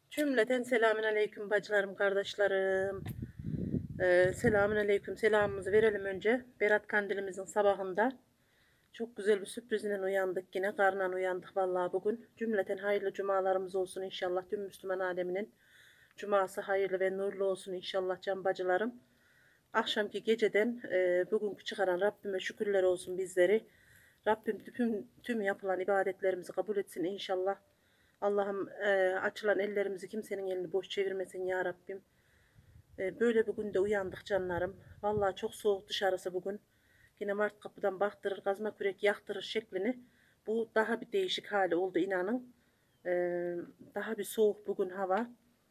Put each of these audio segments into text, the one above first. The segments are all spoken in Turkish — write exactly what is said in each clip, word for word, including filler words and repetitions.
Cümleten selamün aleyküm bacılarım, kardeşlerim. Ee, selamün aleyküm. Selamımızı verelim önce. Berat Kandil'imizin sabahında. Çok güzel bir sürprizle uyandık yine. Karnan uyandık vallahi bugün. Cümleten hayırlı cumalarımız olsun inşallah. Tüm Müslüman aleminin cuması hayırlı ve nurlu olsun inşallah can bacılarım. Akşamki geceden e, bugünkü çıkaran Rabbime şükürler olsun bizleri. Rabbim tüm, tüm yapılan ibadetlerimizi kabul etsin inşallah. Allah'ım e, açılan ellerimizi kimsenin elini boş çevirmesin ya Rabbim. E, böyle bir günde uyandık canlarım. Vallahi çok soğuk dışarısı bugün. Yine Mart kapıdan baktırır, kazma kürek yaktırır şeklini. Bu daha bir değişik hali oldu inanın. E, Daha bir soğuk bugün hava.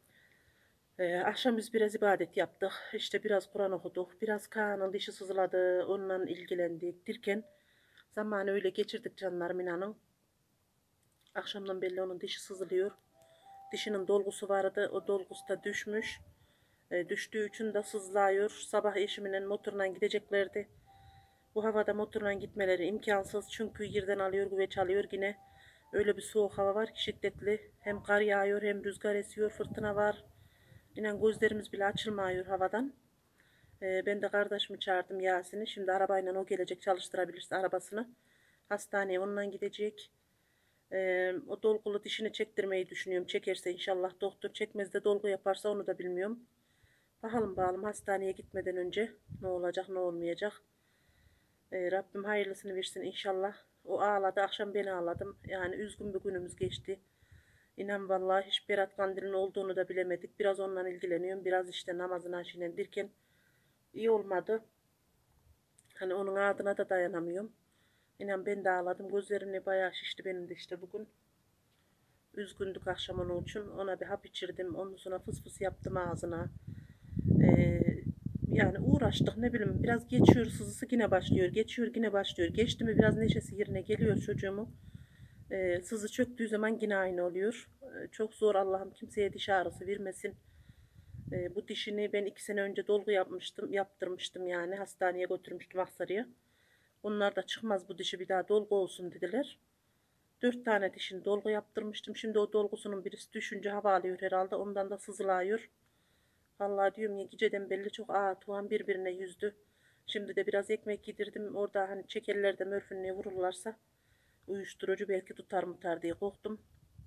E, akşam biz biraz ibadet yaptık. İşte biraz Kur'an okuduk. Biraz Kaan'ın dişi sızladı. Onunla ilgilendik. Dirken zamanı öyle geçirdik canlarım inanın. Akşamdan belli onun dişi sızlıyor. Dişinin dolgusu vardı. O dolgusu da düşmüş. E, düştüğü için de sızlıyor. Sabah eşimin motoruna gideceklerdi. Bu havada motoruna gitmeleri imkansız. Çünkü yerden alıyor, güveç alıyor yine. Öyle bir soğuk hava var ki şiddetli. Hem kar yağıyor hem rüzgar esiyor. Fırtına var. İnan gözlerimiz bile açılmıyor havadan. E, ben de kardeşimi çağırdım Yasin'i. Şimdi arabayla o gelecek çalıştırabilirse arabasını. Hastaneye onunla gidecek. Ee, o dolgulu dişini çektirmeyi düşünüyorum. Çekerse inşallah doktor, çekmez de dolgu yaparsa onu da bilmiyorum. Bakalım bakalım hastaneye gitmeden önce ne olacak ne olmayacak. Ee, Rabbim hayırlısını versin inşallah. O ağladı, akşam ben ağladım. Yani üzgün bir günümüz geçti. İnan vallahi hiç Berat Kandil'in olduğunu da bilemedik. Biraz onunla ilgileniyorum. Biraz işte namazına aşinen dirken iyi olmadı. Hani onun adına da dayanamıyorum. İnan ben de ağladım. Gözlerini bayağı şişti benim de işte bugün. Üzgündük akşam onun için. Ona bir hap içirdim. Ondan sonra fıs fıs yaptım ağzına. Ee, Yani uğraştık ne bileyim. Biraz geçiyor sızısı yine başlıyor. Geçiyor yine başlıyor. Geçti mi biraz neşesi yerine geliyor çocuğumu. Ee, sızı çöktüğü zaman yine aynı oluyor. Ee, çok zor Allah'ım kimseye diş ağrısı vermesin. Ee, bu dişini ben iki sene önce dolgu yapmıştım. Yaptırmıştım yani. Hastaneye götürmüştüm Aksaray'a. Onlar da çıkmaz bu dişi bir daha dolgu olsun dediler. Dört tane dişini dolgu yaptırmıştım. Şimdi o dolgusunun birisi düşünce hava alıyor herhalde. Ondan da sızılıyor. Vallahi diyorum ya geceden belli çok ağır tuğan birbirine yüzdü. Şimdi de biraz ekmek yedirdim. Orada hani çekerlerde mörfünlüğe vururlarsa uyuşturucu belki tutar mutar diye korktum.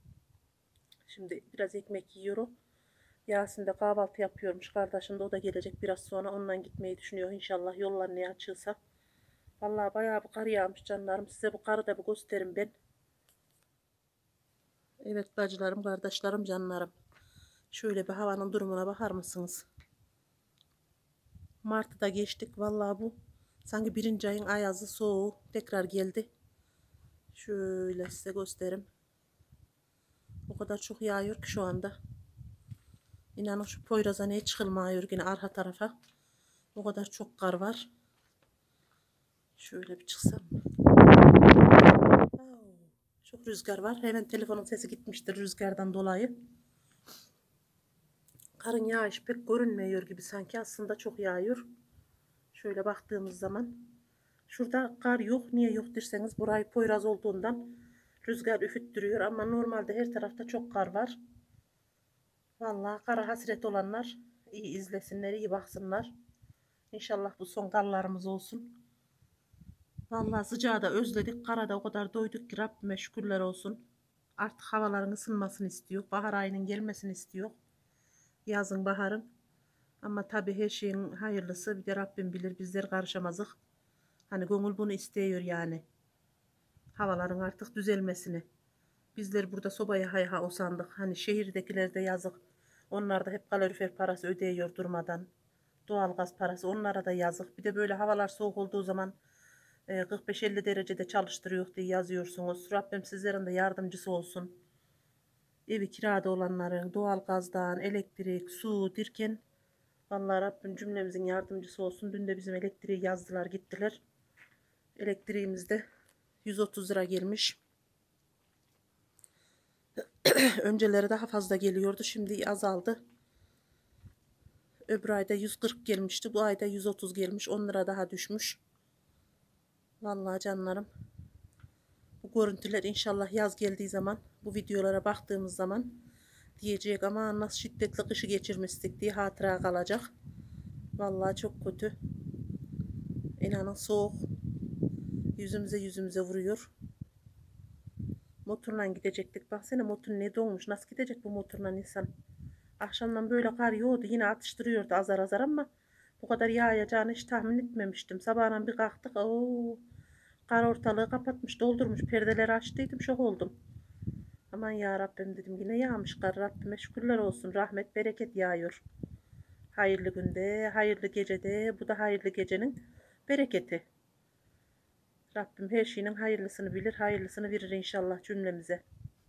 Şimdi biraz ekmek yiyorum. Yasin de kahvaltı yapıyormuş. Kardeşim de o da gelecek biraz sonra. Ondan gitmeyi düşünüyor. İnşallah yollar ne açılsa. Vallahi bayağı bir kar yağmış canlarım. Size bu karı da bir gösterim ben. Evet bacılarım, kardeşlerim, canlarım. Şöyle bir havanın durumuna bakar mısınız? Mart'ı da geçtik. Vallahi bu sanki birinci ayın ayazı soğuğu tekrar geldi. Şöyle size göstereyim. O kadar çok yağıyor ki şu anda. İnanın şu Poyraz'a ne çıkılmıyor yine arka tarafa. O kadar çok kar var. Şöyle bir çıksam. Çok rüzgar var. Hemen telefonun sesi gitmiştir rüzgardan dolayı. Karın yağışı pek görünmüyor gibi sanki. Aslında çok yağıyor. Şöyle baktığımız zaman. Şurada kar yok. Niye yok derseniz burayı Poyraz olduğundan rüzgar üfüttürüyor. Ama normalde her tarafta çok kar var. Vallahi kara hasret olanlar iyi izlesinler, iyi baksınlar. İnşallah bu son karlarımız olsun. Vallahi sıcağı da özledik. Kara da o kadar doyduk ki Rabbime şükürler olsun. Artık havaların ısınmasını istiyor. Bahar ayının gelmesini istiyor. Yazın baharın. Ama tabii her şeyin hayırlısı bir de Rabbim bilir, bizler karışamazık. Hani gönül bunu istiyor yani. Havaların artık düzelmesini. Bizler burada sobaya hayha osandık. Hani şehirdekiler de yazık. Onlar da hep kalorifer parası ödeyiyor durmadan. Doğalgaz parası onlara da yazık. Bir de böyle havalar soğuk olduğu zaman e, kırk beş elli derecede çalıştırıyor diye yazıyorsunuz. Rabbim sizlerin de yardımcısı olsun. Evi kirada olanların doğalgazdan, elektrik, su dirken vallahi Rabbim cümlemizin yardımcısı olsun. Dün de bizim elektriği yazdılar gittiler. Elektriğimizde yüz otuz lira gelmiş. Önceleri daha fazla geliyordu. Şimdi azaldı. Öbür ayda yüz kırk gelmişti. Bu ayda yüz otuz gelmiş. on lira daha düşmüş. Vallahi canlarım. Bu görüntüler inşallah yaz geldiği zaman bu videolara baktığımız zaman diyecek ama nasıl şiddetli kışı geçirmiştik diye hatıra kalacak. Vallahi çok kötü. İnanın soğuk. Yüzümüze yüzümüze vuruyor. Motorla gidecektik. Baksana motor ne dolmuş. Nasıl gidecek bu motorla insan? Akşamdan böyle kar yağıyordu. Yine atıştırıyordu azar azar ama bu kadar yağacağını hiç tahmin etmemiştim. Sabahdan bir kalktık. Oo, kar ortalığı kapatmış, doldurmuş. Perdeleri açtıydım, şok oldum. Aman ya Rabbim dedim, yine yağmış kar. Rabbime şükürler olsun. Rahmet, bereket yağıyor. Hayırlı günde, hayırlı gecede. Bu da hayırlı gecenin bereketi. Rabbim her şeyin hayırlısını bilir, hayırlısını verir inşallah cümlemize.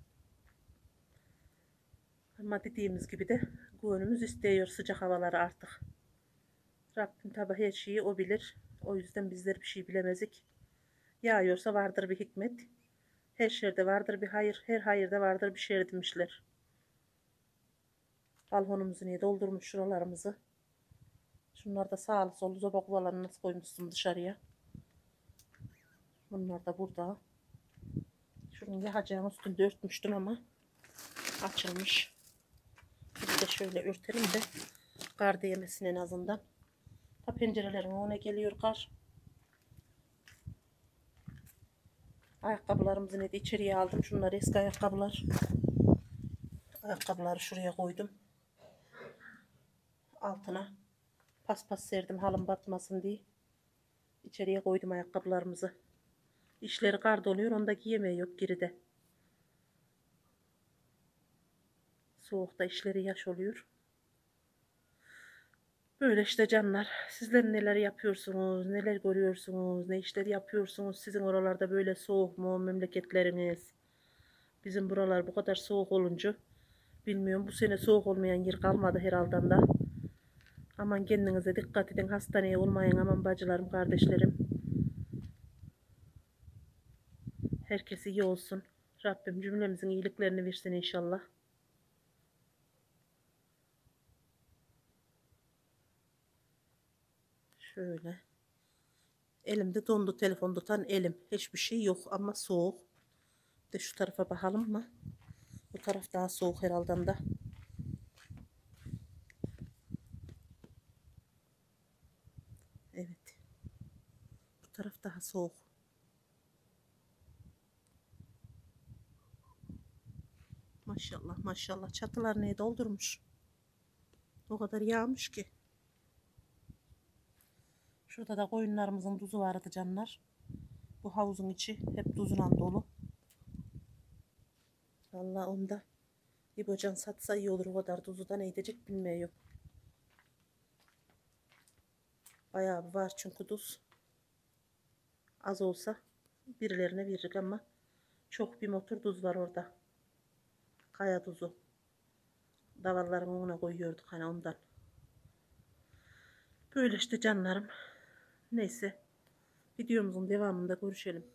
Ama dediğimiz gibi de gönlümüz istiyor sıcak havaları artık. Rabbim tabi her şeyi o bilir. O yüzden bizler bir şey bilemezik. Yağıyorsa vardır bir hikmet. Her şerde vardır bir hayır, her hayırda vardır bir şer demişler. Balkonumuzu niye doldurmuş şuralarımızı. Şunlar da sağlı sollu zoba kuvalarını nasıl koymuşsun dışarıya. Bunlar da burada. Şunun yağacağın üstünde örtmüştüm ama açılmış. Bir de şöyle örtelim de kar değmesin en azından. Ha, pencerelerin önüne geliyor kar. Ayakkabılarımızı ne de içeriye aldım. Şunlar eski ayakkabılar. Ayakkabıları şuraya koydum. Altına paspas serdim halım batmasın diye. İçeriye koydum ayakkabılarımızı. İşleri kar doluyor. Onda giyemeği yok geride. Soğukta işleri yaş oluyor. Böyle işte canlar. Sizler neler yapıyorsunuz? Neler görüyorsunuz? Ne işler yapıyorsunuz? Sizin oralarda böyle soğuk mu memleketleriniz? Bizim buralar bu kadar soğuk olunca bilmiyorum. Bu sene soğuk olmayan yer kalmadı herhalde da. Aman kendinize dikkat edin. Hastaneye olmayın aman bacılarım, kardeşlerim. Herkes iyi olsun. Rabbim cümlemizin iyiliklerini versin inşallah. Şöyle. Elimde dondu telefon tutan elim. Hiçbir şey yok ama soğuk. De şu tarafa bakalım mı? Bu taraf daha soğuk herhalde da. Evet. Bu taraf daha soğuk. Maşallah maşallah. Çatılar neye doldurmuş. O kadar yağmış ki. Şurada da koyunlarımızın tuzu vardı canlar. Bu havuzun içi hep tuzla dolu. Vallahi onda İbocan satsa iyi olur, o kadar tuzu da ne edecek bilmiyorum. Bayağı bir var çünkü tuz. Az olsa birilerine veririk ama çok bir motor tuz var orada. Kaya tuzu. Davalların önüne koyuyorduk hani ondan. Böyle işte canlarım. Neyse. Videomuzun devamında görüşelim.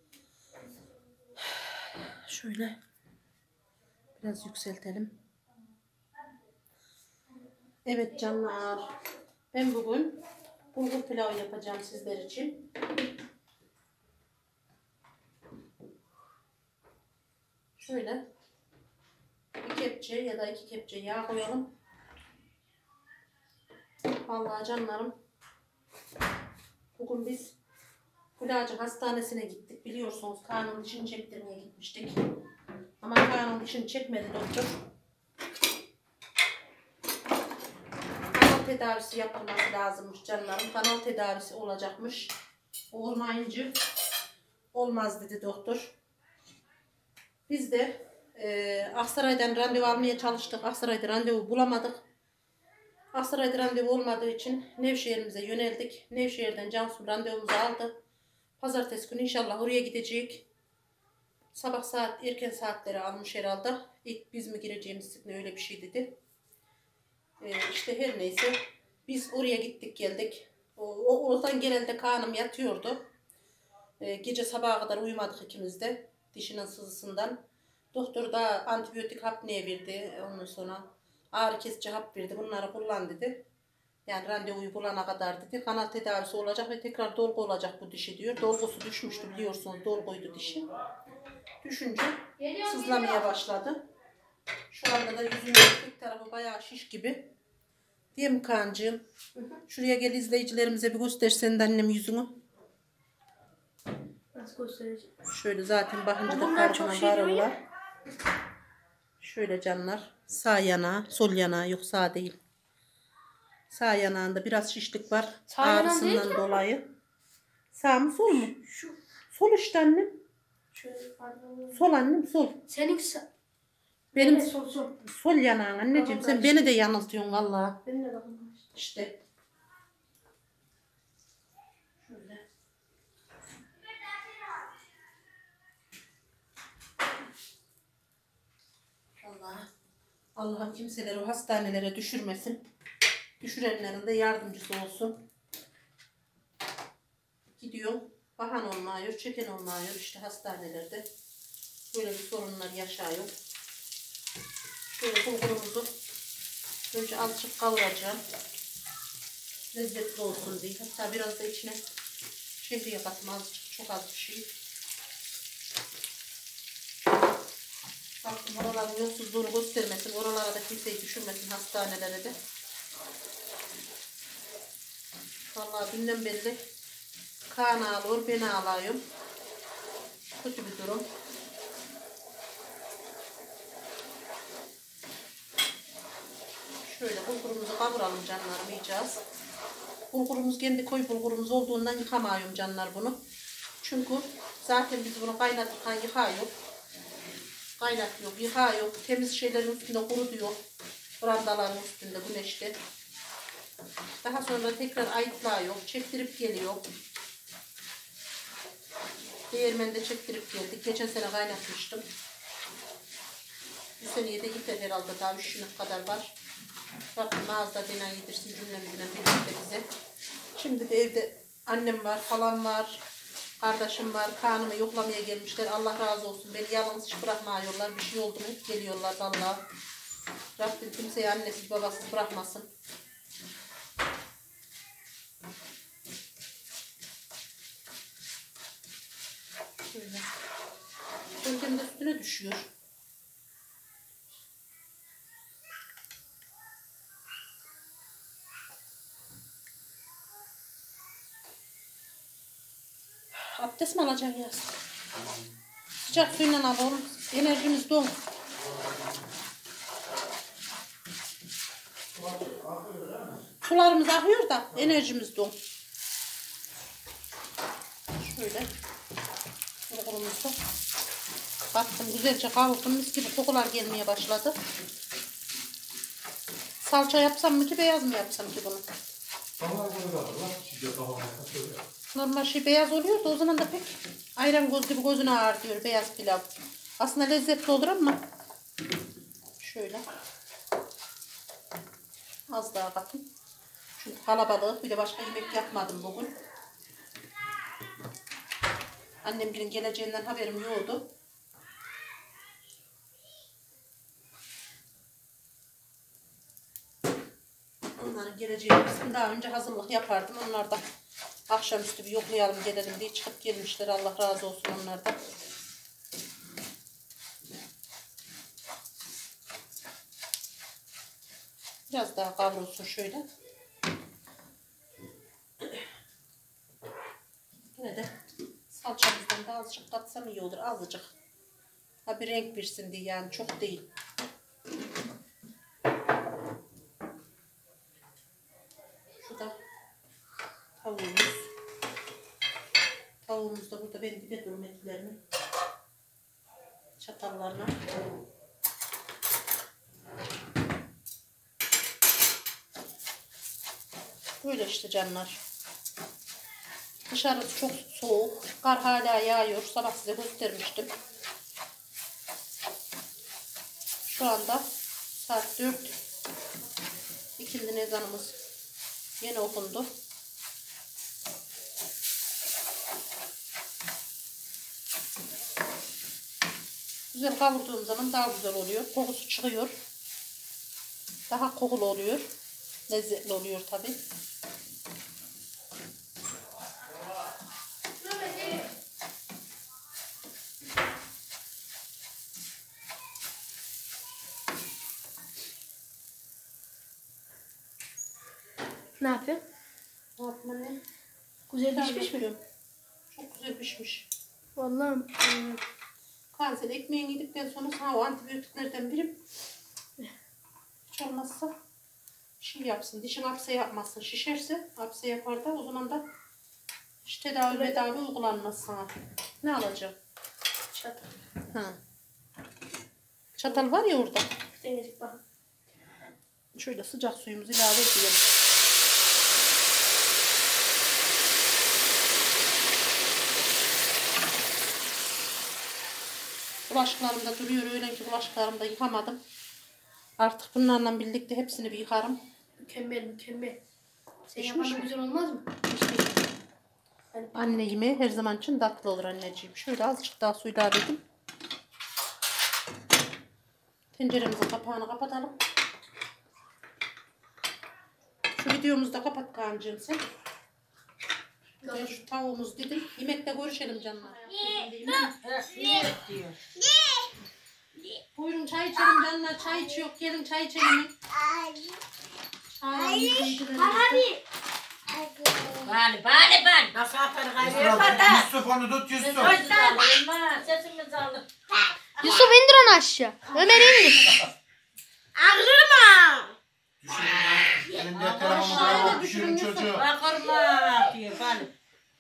Şöyle biraz yükseltelim. Evet canlar. Ben bugün bulgur pilavı yapacağım sizler için. Şöyle bir kepçe ya da iki kepçe yağ koyalım. Vallahi canlarım, bugün biz Kulacı Hastanesi'ne gittik. Biliyorsunuz Kaan'ın dişini çektirmeye gitmiştik. Ama Kaan'ın dişini çekmedi doktor. Kanal tedavisi yapılması lazımmış canlarım. Kanal tedavisi olacakmış. Olmayınca olmaz dedi doktor. Biz de e, Aksaray'dan randevu almaya çalıştık. Aksaray'da randevu bulamadık. Aksaray'da randevu olmadığı için Nevşehir'imize yöneldik. Nevşehir'den Cansu randevumuzu aldı. Pazartesi günü inşallah oraya gidecek. Sabah saat erken saatleri almış herhalde. İlk biz mi gireceğimiz ne öyle bir şey dedi. Ee, işte her neyse biz oraya gittik geldik. O, o oradan genelde Kaan'ım yatıyordu. Ee, gece sabaha kadar uyumadık ikimiz de. Dişinin sızısından. Doktor da antibiyotik hap neye verdi. Ondan sonra ağrı kesici hap verdi. Bunları kullan dedi. Yani randevuyu bulana kadar dedi. Kanal tedavisi olacak ve tekrar dolgu olacak bu dişi diyor. Dolgusu düşmüştü biliyorsunuz. Dolguydu dişi. Düşünce sızlamaya başladı. Şu anda da yüzümün tek tarafı bayağı şiş gibi. Değil mi Kaan'cığım? Hı hı. Şuraya gel, izleyicilerimize bir göstersen de annem yüzünü. Nasıl göstereceğim? Şöyle zaten bakınca da Bunlar çok farkına şey diyor varırlar. ya. Şöyle canlar. Sağ yanağı, sol yanağı, yok sağ değil. Sağ yanağında biraz şişlik var. Sağ yanağın Ağrısından değil ki. dolayı. Sağ mı sol mu? Şu. Sol işte annem. Şöyle pardon. Sol annem sol. Senin sa- Benim Evet, sol sol. sol yanağın anneciğim. Tamam, Sen ben beni işte- de yanıltıyorsun valla. Benim de bakın. İşte. Şöyle. Allah. Allah'ım kimseleri o hastanelere düşürmesin. Düşürenlerin de yardımcısı olsun. Gidiyor. Bahan olmuyor, çeken olmuyor işte hastanelerde. Böyle bir sorunlar yaşıyor. Şöyle bulgurumuzu önce azıcık kavuracağım. Lezzetli olsun diye. Hatta biraz da içine şehriye katma, azıcık, çok az bir şey. Baktım oraların yolsuzluğunu göstermesin. Oralara da kimseyi düşürmesin, hastanelere de. Vallahi dünden beri Kaan ağlıyor, ben ağlıyorum. Kötü bir durum. Şöyle bulgurumuzu kavuralım canlarım, yiyeceğiz. Bulgurumuz kendi koyu bulgurumuz olduğundan yıkamayım canlar bunu. Çünkü zaten biz bunu kaynatırken yıkıyor. Kaynatıyor, yıkıyor. Temiz şeylerin üstünde kurutuyor. Brandaların üstünde, güneşte. Daha sonra tekrar ayıtlıyor, çektirip geliyor. Değirmende çektirip geldik. Geçen sene kaynatmıştım. Bu seneye de yeter herhalde, daha üç yıllık kadar var. Rabbim ağızda denen yedirsin cümlemizden birlikte bize. Şimdi de evde annem var, halam var, kardeşim var. Kaan'ımı yoklamaya gelmişler. Allah razı olsun. Beni yalnız hiç bırakmıyorlar. Bir şey oldu mu hep geliyorlar vallahi. Rabbim kimseyi annesiz babasız bırakmasın. Şöyle. Gölgem de üstüne düşüyor. Abdest mi alacaksın ya? Sıcak suyla alalım. Enerjimiz don. Sularımız akıyor da enerjimiz don. Şöyle. Bulgurumuzu baktım, güzelce kavurdum. Mis gibi kokular gelmeye başladı. Salça yapsam mı ki, beyaz mı yapsam ki bunu? Normal şey beyaz oluyor da o zaman da pek ayran göz gibi gözüne ağır diyor beyaz pilav. Aslında lezzetli olur ama şöyle az daha bakın. Çünkü kalabalık, bir de başka yemek yapmadım bugün. Annemlerin geleceğinden haberim yoktu. Onların geleceğini daha önce hazırlık yapardım. Onlar da akşamüstü bir yoklayalım gelelim diye çıkıp gelmişler. Allah razı olsun onlardan. Biraz daha kavrulsun şöyle. Yine de salçamızdan da azıcık katsam iyi olur. Azıcık. Ha bir renk versin diye, yani çok değil. Şu da tavuğumuz. Tavuğumuz da burada benim dibe durum etlerini. Çatallarına. Böyle işte canlar. Dışarısı çok soğuk. Kar hala yağıyor. Sabah size göstermiştim. Şu anda saat dört. İkindi ezanımız yeni okundu. Güzel kavurduğum zaman daha güzel oluyor. Kokusu çıkıyor. Daha kokulu oluyor. Lezzetli oluyor tabi. Ne yapıyor? Ne yapma ne? Güzel pişmiş mi? Çok güzel pişmiş. Vallahi. Hmm. Kaan sen ekmeğini yedikten sonra sana o antibiyotiklerden biri hiç olmazsa şey yapsın. Dişin hapse yapmasın. Şişerse hapse yapar da o zaman da hiç tedavi medavi uygulanmaz sana. Ne alacağım? Çatal. Ha. Çatal var ya orada. Deneyecek bakın. Şöyle sıcak suyumuzu ilave edelim. Bulaşıklarım da duruyor. Öğlenki bulaşıklarımı da yıkamadım. Artık bunlarla birlikte hepsini bir yıkarım. Mükemmel mükemmel. Sen Pişmiş yapan da mi? güzel olmaz mı? Hani Anne yemeği her zaman için tatlı olur anneciğim. Şöyle azıcık daha su ilave edeyim. Tenceremizin kapağını kapatalım. Şu videomuzu da kapat Kaan'cığım sen. Ben şu tavuğumuz dedim. Yemekte görüşelim canlar. diyor. Buyurun çay içelim canlar. Çay içiyor. Gelin çay içelim. Çay içelim. Hadi. Bari bari bari. Nasıl atar gayrı? Yusuf onu tut Yusuf. Elma sesimizi alır. Yusuf indir onu aşağı. Ömer indir. Ağzırma. Düşürün. Elinde telefonu Aşağıya bırakıp düşürün düşürün Yusuf. çocuğu. Bakırma diyor bari.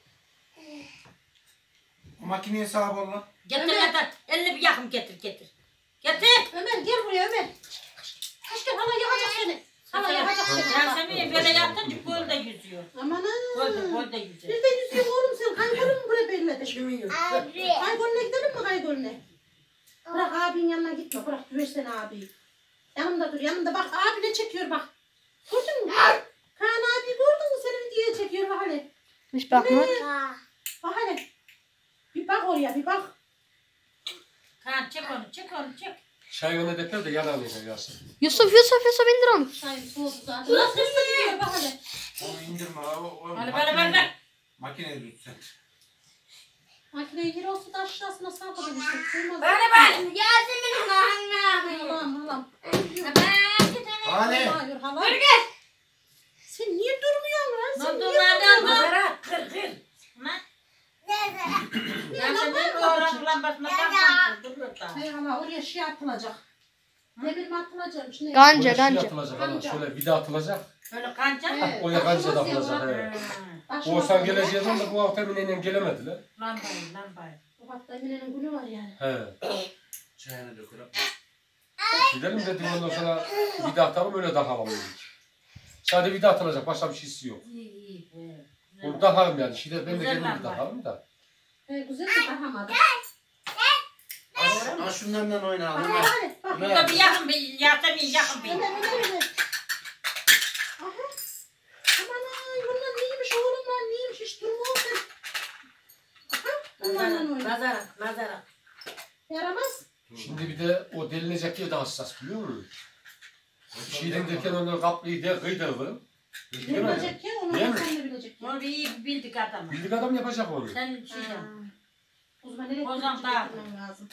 O makineye sahip ol lan. Getir getir. Elini bir yakın getir getir. Getir. Ömer gel buraya Ömer. Kaç gel hala yakacak seni. Hala yakacak seni. Yasemin böyle yaptınca gölde yüzüyor. Aman Gölde ha. gölde yüzüyor. Bir de yüzüyor oğlum sen. Kaygol'u mu buraya belledin? Düşünmüyor. Kaygol'una gidelim mi Kaygol'una? Bırak abinin yanına gitme. Bırak güversene abiyi. Yanımda dur yanımda bak abi ne çekiyor bak. Gördün mü? Kaan abi gördün mü seni videoya çekiyor bak hele. Hiç bakma. Bak hele. Bir bak oraya bir bak. Kaan çek onu çek onu çek. Çay öne döker de yanarmayacak Yasin. Yusuf Yusuf Yusuf indir onu. Çayım soğudu zaten. Nasıl gidiyor bak hele. Onu indirme abi. O Hadi makineye- bana ver. Makineye tut sen. Makineyi geri olsa da aşağısına sarkıdan işte. Sığmaz. Bana ver. Yasemin'in ahangı. Halam halam. Hadi. Hayır halam. Sen niye durmuyorsun lan? Sen niye Nodunlardan durmuyorsun? bırak kır kır. Yasemin oğlan lambasına bakmasın. Duruyor da. Hayır hala oraya şey atılacak. Ne bileyim atılacağım. Şimdi Ganca Oraya şey ganca. atılacak hala. Ganca. Şöyle vida atılacak. Böyle kanca mı? Evet. Oraya kanca da Aşamaz ya, atılacak. bak. Evet. Hmm. Oğuzhan geleceğinden de bu hafta Emine'yle gelemediler. Lambayı lambayı. Bu hafta Emine'nin günü var yani. He. Çayını dökür. Gidelim dedik ondan sonra vida atalım öyle daha havalı dedik. Sadece vida atılacak başka bir şeysi yok. İyi iyi. Evet. Bunu takalım yani. Şimdi ben de Güzel kendim bir lamba. takalım da. Ee, güzel de bakamadım. Ha şunlardan oyna. Bak Ömer. hadi bak. Ömer. Burada bir yakın bir Yasemin yakın bir. Ömer Ömer Ömer. Aha. Aman ay bunlar neymiş oğlum lan neymiş hiç durma oğlum sen. Aha. Bunlarla oyna. Nazara nazara. Yaramaz. Şimdi bir de o delinecek yer de hassas biliyor musun? Bir şeyden derken onları kaplıyı de kıydırdım. Ne bilecek ya onu Değil mi? sen de bilecek ya. Onu bir iyi bildik adamı. Bildik adam yapacak onu. Sen şey yap. O zaman elektrik Ozan daha. getirmem lazım.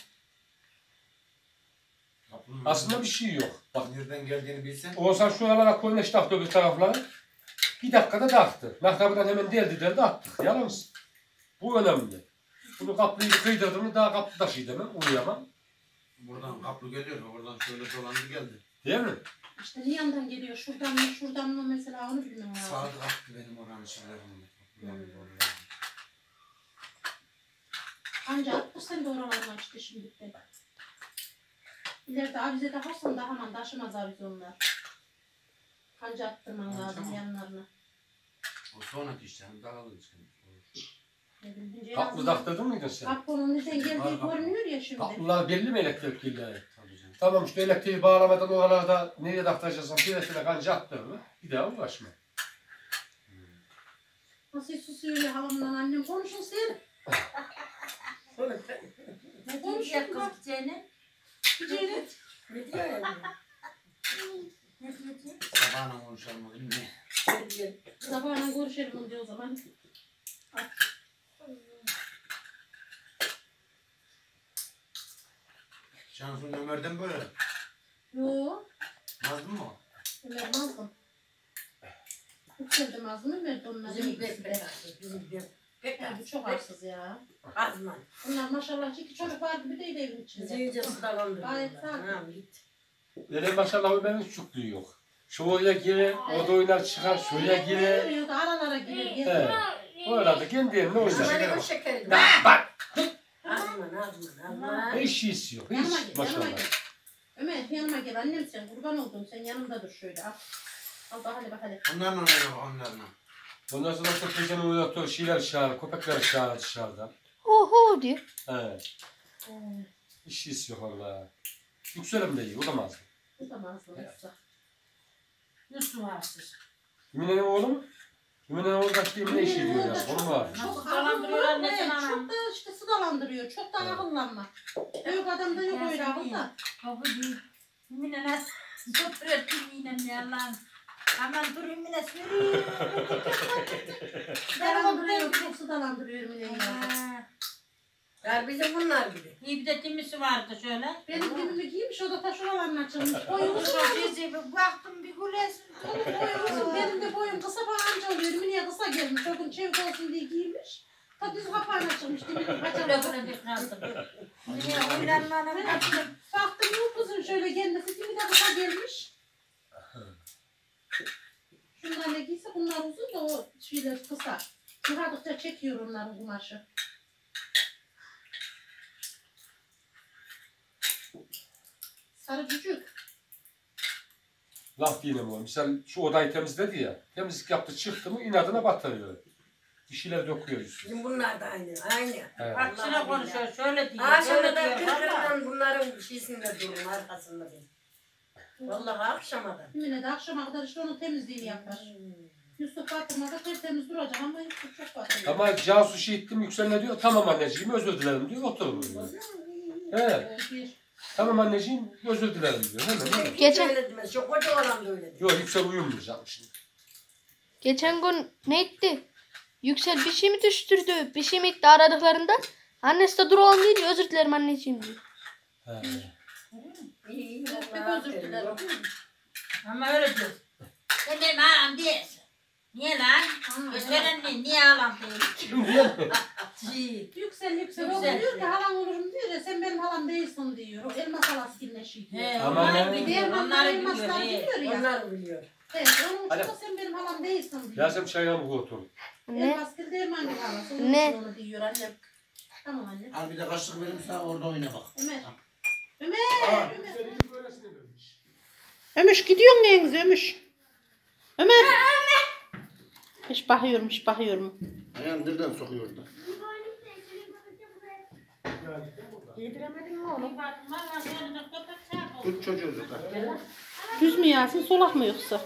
Aslında bir şey yok. Bak Nereden geldiğini bilsen. Oğuzhan şu aralara korneş taktı öbür taraflara. Bir dakikada taktı. Mahkabından hemen deldi deldi attık. Yalan mısın? Bu önemli. Bunu kaplıyı kıydırdım mı daha kaplı taşıyı demem. Uyuyamam. Buradan kaplı geliyor. Oradan şöyle dolandı geldi. Değil mi? İşte ne yandan geliyor? Şuradan mı şuradan mı mesela onu bilmem lazım. Sağa attı benim oranın şeylerini. Anca attırsan da oralarına işte şimdi de. İleride avize takarsan daha hemen taşımaz avize onlar. Anca attırman Anca lazım mı? yanlarına. O sonraki işte. Dağılır işte. Ne bileyim, en Kaplı azından taktırdın mıydın sen? Kapının nereden geldiği Var, kapı. görünüyor ya şimdi. Kaplılar belli mi elektrik pilleri? Tabii canım. Tamam işte elektriği bağlamadan oralarda nereye taktıracaksan piresine kanca attın mı? Bir daha uğraşma. Nasıl susuyor ya halamla annem konuşun sen. Ne konuşuyor Konuşuyor bak. kız gideceğini. Geceyle. Ne diyor yani? Ne diyor? Sabahına konuşalım. Değil mi? Ne diyor? Sabahına görüşelim diyor o zaman. Şansın Ömer'den böyle. Yo. Mazdın mı o? Ömer mazdım. getirdim ağzını verdi onları. Bizim bir pek arsız. Bizim bir pek Ya bu arsız. çok arsız ya. Azman. Bunlar maşallah iki çocuk var gibi değil evin içinde. Bizi iyice sıdalandırdılar. Gayet sakin. Ha, git. Benim maşallah Ömer'in küçüklüğü yok. Şu oraya girer, o da oynar çıkar, şuraya girer. Giriyor da aralara giriyor. He. geziyor. O arada kendi eline oynar. Şekerim şekerim. Bak bak. Azman azman azman. Hiç şeysi yok. Yanıma Hiç gel, yanıma maşallah. gel. Ömer yanıma gel annem sen kurban oldum sen yanımda dur şöyle al. Al bak hadi bak hadi. Onlarla oynama onlarla. Ondan sonra işte teyzenin oynattığı şeyler çağır, köpekler çağır dışarıdan. Oho diyor. He. Hiç şeysi yok valla. Yükselim de iyi, o da mazlum. Bu da mazlum usta. Yusuf arsız. Yemine'nin oğlu mu? Yemine'nin oğlu kaçtı Yemine işi diyor ya. Onu var. Çok Dolandırıyor akıllı, annesi evet, anam. çok da işte sıdalandırıyor. Çok da akıllanma. Büyük adamda yok öyle akıl da. Baba değil. Yine nasıl? Çok ürettim yine ya lan. Aman dur yine sürüyor. Sıdalandırıyor, çok sıdalandırıyor Mine'yi ya. Ver bize bunlar gibi. İyi bir de timisi vardı şöyle. Benim gibimi giymiş o da taşuralarını açılmış. Boyu uzun Çok oldu. izi bir baktım bir gülesin. Boyu uzun. Benim de boyum kısa falan anca oluyor. Mine'ye kısa gelmiş. O gün çevik olsun diye giymiş. Ta düz kapağını açılmış. Dimini Böyle kaçamadı. böyle bir kaldım. Niye oynanmana bir açtım. Baktım upuzun şöyle kendisi. Dimi de kısa gelmiş. Şunlar ne giyse bunlar uzun da o şeyler kısa. Yıkadıkça çekiyor onların kumaşı. Sarı cücük. Laf diyeyim o. Misal şu odayı temizledi ya. Temizlik yaptı çıktı mı inadına batırıyor. Bir şeyler döküyor üstüne. Bizim bunlar da aynı. Aynı. Evet. Bak şuna konuşuyor. Şöyle diyor. Akşama Şöyle da diyor. Valla. kırkırdan bunların şeysinde durun arkasında ben. Vallahi akşamadan. Yine de akşama kadar işte onun temizliğini yapar. Yusuf batırmada tertemiz duracak ama Yusuf çok batırıyor. Ama Cansu şey ettim yükselme diyor. Tamam anneciğim özür dilerim diyor. Oturur diyor. He. Bir. Tamam anneciğim özür dilerim diyor. Hemen hemen. Geçen- Öyle demez. Şu koca olan da öyle diyor. Yok yüksel uyumayacağım şimdi. Geçen gün ne etti? Yüksel bir şey mi düşürdü? Bir şey mi etti aradıklarında? Annesi de dur oğlum deyince özür dilerim anneciğim diyor. He. İyi iyi. Pek vallahi özür aferin. dilerim. Ama öyle diyor. Sen benim ağam değilsin. Niye lan? Gösteren ne? Niye ağam değil? Yüksel yüksel. O Yüksel. diyor ki halam olurum diyor ya sen benim halam değilsin diyor. O elmas halası dinleşiyor diyor. He, Ama onları ne? biliyor. Diğer Onları biliyor. elmaslar he. biliyor ya. Onlar biliyor. Evet onun için Hadi. de sen benim halam değilsin diyor. Yazım çayına mı otur? Ne? Elmas gül derman halası. Onun Ne? için onu diyor annem. Tamam anne. Al bir de kaşık verim sana orada oyna bak. Ömer. Aa. Ömer. Ömer. Ömüş gidiyor mu yengeniz Ömüş? Ömer. Hiç bakıyorum hiç bakıyorum. Ayağını nereden sokuyor da? Yediremedin mi oğlum? Tut çocuğu da. Düz mü Yasin solak mı yoksa?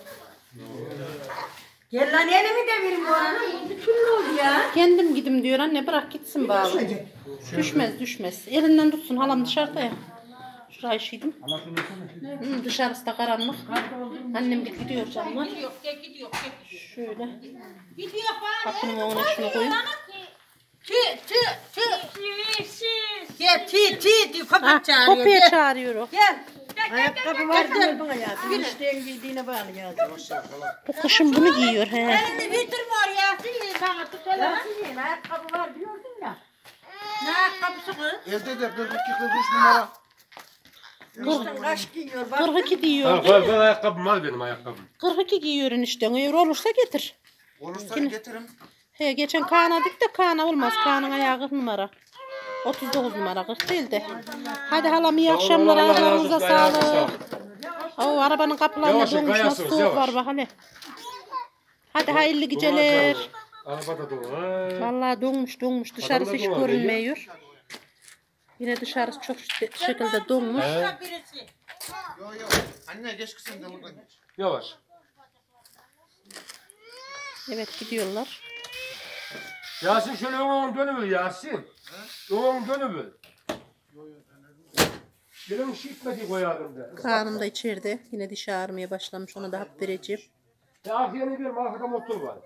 Gel lan elimi de verin bu arada. Bir türlü oldu ya. Kendim gidim diyor anne bırak gitsin bağlı. Düşmez düşmez. Elinden tutsun halam dışarıda ya. Şurayı şiydim. Hı, dışarısı da karanlık. Annem git gidiyor canlar. Gidiyor, gidiyor, gidiyor. Şöyle Gidiyor bari. kapının önüne şunu koyayım. Tü, tü, tü. Gel, tü, tü, tü. Ha, Köpek çağırıyor. kopya Gel. çağırıyor. Gel. Ayakkabı var gel bana ya. Güneşten giydiğine bağlı ya. Bu kışın bunu giyiyor he. Elini bitirme oraya. Sana tut hele. Ayakkabı var diyordun ya. Ne ayakkabısı kız? Evde de kırk iki kırk üç numara. Enişten kaç giyiyor bak. kırk iki diyor. Ha, var, var ayakkabım var benim ayakkabım. kırk iki giyiyor enişten. Eğer olursa getir. Olursa getiririm. He geçen Kaan'a dik de Kaan'a olmaz. Kaan'ın ayağı kırk numara. otuz dokuz numara kırk değil de. Hadi halam iyi akşamlar. Allah razı Ayaklarınıza olsun, ayağınıza sağlık. O arabanın kapılarına Yavaş, dolmuş nasıl kayasınız, soğuk yavaş. var bak hele. Hadi hayırlı geceler. Arabada dolu. Vallahi donmuş donmuş dışarısı hiç Adamda donar görünmüyor. Yine dışarısı çok şi- şekilde donmuş. He. Birisi. Yok yok. Anne geç kızım da buradan geç. Yavaş. Evet gidiyorlar. Yasin şöyle yoğun dönüver Yasin. Yoğun dönüver. Benim şey gitmedi koyardım da. Kaan'ım da içeride. Yine dişi ağrımaya başlamış. Ona da hap vereceğim. Ya arkaya bir arkada motor var.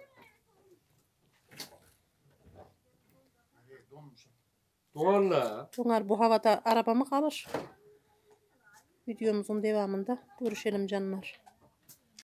Donarla. Donar bu havada araba mı kalır? Videomuzun devamında görüşelim canlar.